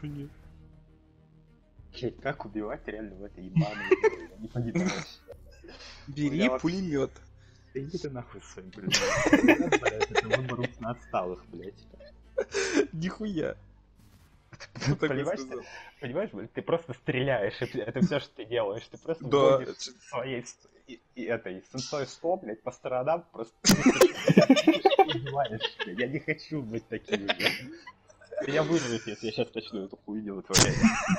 Нет. Блять, как убивать реально в этой ебаной игре? Я не понимаю. Бери пулемет. Да иди ты нахуй свой, блядь. Это выбор на отсталых, блядь. Нихуя. Понимаешь, блядь, ты просто стреляешь, и это все, что ты делаешь. Ты просто Да. вводишь своей этой сенсой 100, блядь, по сторонам, просто убиваешь, блядь. Я не хочу быть таким же. Меня вырвет, если я сейчас начну эту хуйню вытворять.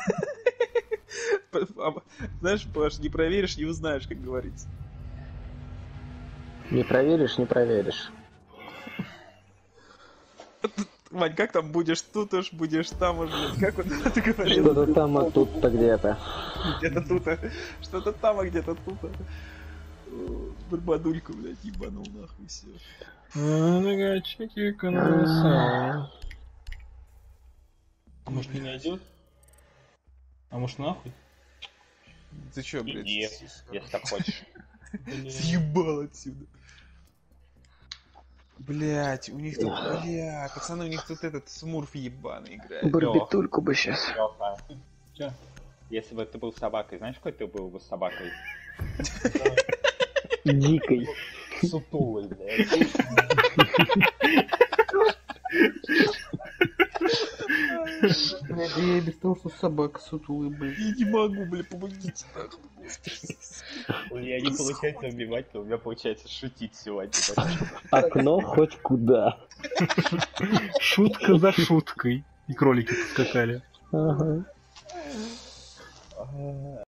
Знаешь, Паш, не проверишь, не узнаешь, как говорится. Не проверишь, не проверишь. Вань, как там будешь тут уж, будешь там уж, блядь, как вот ты говорил? Что-то там, а тут-то где-то. Где-то тут, что-то там, а где-то тут. Барбадульку, блядь, ебанул нахуй все. А может не найдет? А может нахуй? Ты чё, блядь? Иди, если так хочешь. Съебал отсюда. Блять, у них тут, пацаны, у них тут этот смурф ебаный играет. Барбитульку бы сейчас. Лёха, Чё? если бы ты был собакой, знаешь, какой ты был бы собакой? Дикой. Сутулый, блядь. Блядь, я без того, что собака сутулый, блядь. Я не могу, блядь, помогите нахуй. У меня не получается убивать, но у меня получается шутить сегодня. Окно хоть куда. Шутка за шуткой. И кролики поскакали. Ага.